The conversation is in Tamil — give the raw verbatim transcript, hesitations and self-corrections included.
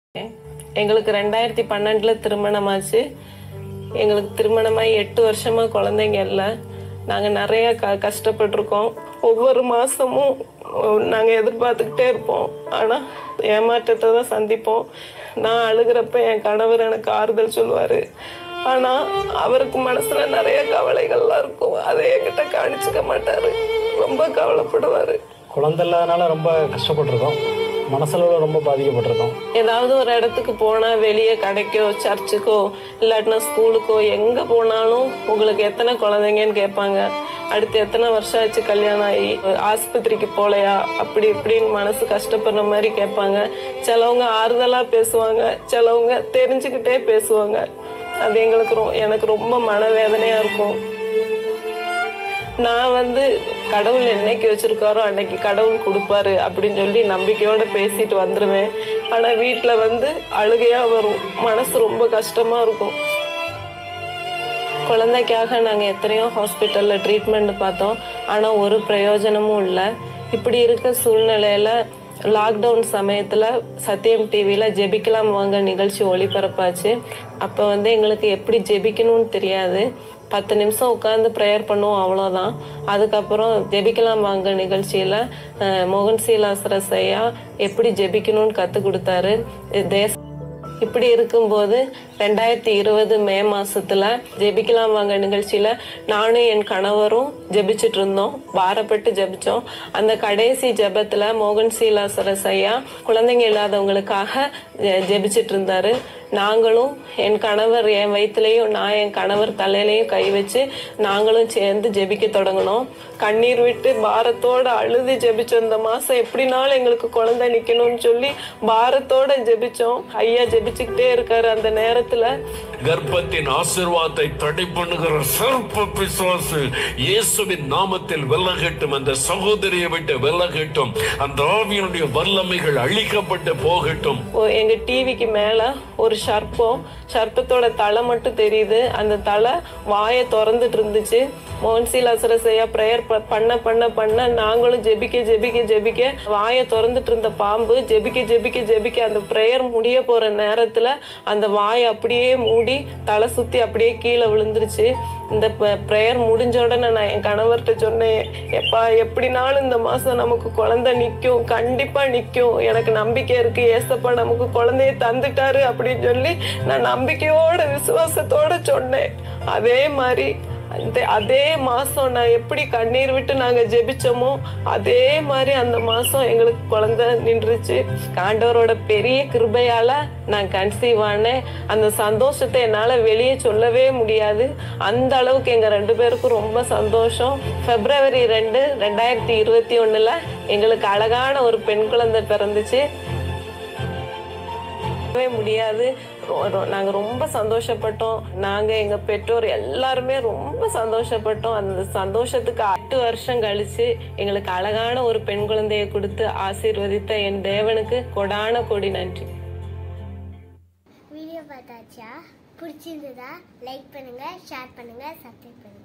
எங்களுக்கு ரெண்டாயிரத்தி பன்னெண்டுல திருமணமாச்சு. எங்களுக்கு திருமணமாயி எட்டு வருஷமா குழந்தைங்க இல்லை. நாங்கள் நிறைய க கஷ்டப்பட்டிருக்கோம். ஒவ்வொரு மாதமும் நாங்கள் எதிர்பார்த்துக்கிட்டே இருப்போம். ஆனால் ஏமாற்றத்தை தான் சந்திப்போம். நான் அழுகிறப்ப என் கணவர் எனக்கு ஆறுதல் சொல்லுவார். ஆனால் அவருக்கு மனசில் நிறைய கவலைகள்லாம் இருக்கும். அதை என்கிட்ட காணிச்சிக்க மாட்டார். ரொம்ப கவலைப்படுவார். குழந்தை இல்லாதனால ரொம்ப கஷ்டப்பட்டிருக்கோம். மனசளவில் ரொம்ப பாதிக்கப்பட்டிருக்கோம். ஏதாவது ஒரு இடத்துக்கு போனால் வெளியே கடைக்கோ சர்ச்சுக்கோ இல்லாட்டினா ஸ்கூலுக்கோ எங்கே போனாலும் உங்களுக்கு எத்தனை குழந்தைங்கன்னு கேட்பாங்க. அடுத்து எத்தனை வருஷம் ஆச்சு கல்யாணம் ஆகி, ஆஸ்பத்திரிக்கு போகலையா, அப்படி இப்படின்னு மனசு கஷ்டப்படுற மாதிரி கேட்பாங்க. சிலவங்க ஆறுதலாக பேசுவாங்க, சிலவங்க தெரிஞ்சுக்கிட்டே பேசுவாங்க. அது எங்களுக்கு ரொ எனக்கு ரொம்ப மனவேதனையாக இருக்கும். நான் வந்து கடவுள் என்னைக்கு வச்சிருக்காரோ அன்னைக்கு கடவுள் கொடுப்பாரு அப்படின்னு சொல்லி நம்பிக்கையோட பேசிட்டு வந்துடுவேன். ஆனால் வீட்டில் வந்து அழுகையா வரும். மனசு ரொம்ப கஷ்டமா இருக்கும். குழந்தைக்காக நாங்கள் எத்தனையோ ஹாஸ்பிட்டலில் ட்ரீட்மெண்ட் பார்த்தோம். ஆனால் ஒரு பிரயோஜனமும் இல்லை. இப்படி இருக்க சூழ்நிலையில் லாக்டவுன் சமயத்தில் சத்தியம் டிவியில் ஜெபிக்கலாம் வாங்க நிகழ்ச்சி ஒளிபரப்பாச்சு. அப்போ வந்து எங்களுக்கு எப்படி ஜெபிக்கணும்னு தெரியாது. பத்து நிமிஷம் உட்காந்து ப்ரேயர் பண்ணுவோம், அவ்வளோதான். அதுக்கப்புறம் ஜெபிக்கலாம் வாங்க நிகழ்ச்சியில் மோகன் சீலாசரஸ் ஐயா எப்படி ஜெபிக்கணும்னு கற்றுக் கொடுத்தாரு. தேச இப்படி இருக்கும்போது ரெண்டாயிரத்தி இருபது மே மாசத்துல ஜெபிக்கலாம் வாங்க நிகழ்ச்சியில நானும் என் கணவரும் ஜெபிச்சுட்டு இருந்தோம். வாரப்பட்டு ஜெபிச்சோம். அந்த கடைசி ஜெபத்துல மோகன் சீலாசரஸ் ஐயா குழந்தைங்க இல்லாதவங்களுக்காக ஜெபிச்சுட்டு இருந்தாரு. நாங்களும் என் கணவர் என் வயிற்றுலையும் நான் என் கணவர் தலையிலையும் கை வச்சு நாங்களும் சேர்ந்து ஜெபிக்க தொடங்கினோம். கண்ணீர் விட்டு பாரத்தோட அழுது ஜெபிச்சோம். இந்த மாசம் எப்படினாலும் எங்களுக்கு குழந்தை நிக்கணும்னு சொல்லி பாரத்தோட ஜெபிச்சோம். ஐயா ஜெபிச்சுக்கிட்டே இருக்காரு. அந்த நேரத்துல கர்ப்பத்தின் ஆசீர்வாதத்தை தடை பண்ணுகிற சர்ப்ப பிசாசு இயேசுவின் நாமத்தில் விலகட்டும். அந்த சகோதரியை விட்டு விலகட்டும். அந்த ஆவியினுடைய வல்லமைகள் அழிக்கப்பட்டு போகட்டும். எங்க டிவிக்கு மேல ஒரு சர்ப்பம், சர்ப்பத்தோட தலை மட்டும் தெரியுது. அந்த தலை வாயை திறந்துட்டு இருந்துச்சு. மோகன் சீலாசரஸ் ஐயா பிரேயர் பண்ண பண்ண பண்ண நாங்களும் ஜெபிக்க ஜெபிக்க ஜெபிக்க வாயை திறந்துட்டு இருந்த பாம்பு ஜெபிக்க ஜெபிக்க ஜெபிக்க அந்த பிரேயர் முடிய போற நேரத்துல அந்த வாயை அப்படியே மூடி தலை சுத்தி அப்படியே கீழே விழுந்துருச்சு. இந்த பிரேயர் முடிஞ்ச உடனே நான் என் கணவர்கிட்ட சொன்னேன், எப்பா எப்படினாலும் இந்த மாசம் நமக்கு குழந்தை நிற்கும், கண்டிப்பா நிற்கும், எனக்கு நம்பிக்கை இருக்கு, ஏசப்பா நமக்கு குழந்தைய தந்துட்டாரு அப்படின்னு சொல்லி நான் நம்பிக்கையோட விசுவாசத்தோட சொன்னேன். அதே மாதிரி அதே மாசம் நான் எப்படி கண்ணீர் விட்டு நாங்க ஜெபிச்சோமோ அதே மாதிரி அந்த மாசம் எங்களுக்கு குழந்தை நின்றுச்சு. ஆண்டவரோட பெரிய கிருபையால நான் கன்சீவ் ஆனேன். அந்த சந்தோஷத்தை என்னால வெளியே சொல்லவே முடியாது. அந்த அளவுக்கு எங்க ரெண்டு பேருக்கும் ரொம்ப சந்தோஷம். பிப்ரவரி ரெண்டு ரெண்டாயிரத்தி இருபத்தி ஒண்ணுல எங்களுக்கு அழகான ஒரு பெண் குழந்தை பிறந்துச்சு. முடியாது. நாங்க ரொம்ப சந்தோஷப்பட்டோம். நாங்க எங்க பெற்றோர் எல்லாருமே ரொம்ப சந்தோஷப்பட்டோம். அந்த சந்தோஷத்துக்கு எட்டு வருஷம் கழிச்சு எங்களுக்கு அழகான ஒரு பெண் குழந்தையை கொடுத்து ஆசீர்வதித்த என் தேவனுக்கு கொடான கொடி நன்றி. வீடியோ பார்த்தாச்சா? பிடிச்சிருந்ததா லைக் பண்ணுங்க, ஷேர் பண்ணுங்க, சப்ஸ்கிரைப் பண்ணுங்க.